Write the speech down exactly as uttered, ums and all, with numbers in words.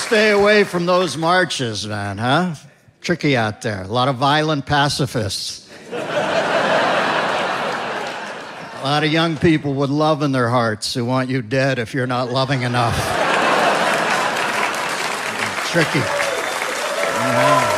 stay away from those marches, man, huh? Tricky out there. A lot of violent pacifists. A lot of young people with love in their hearts who want you dead if you're not loving enough. Tricky. Yeah.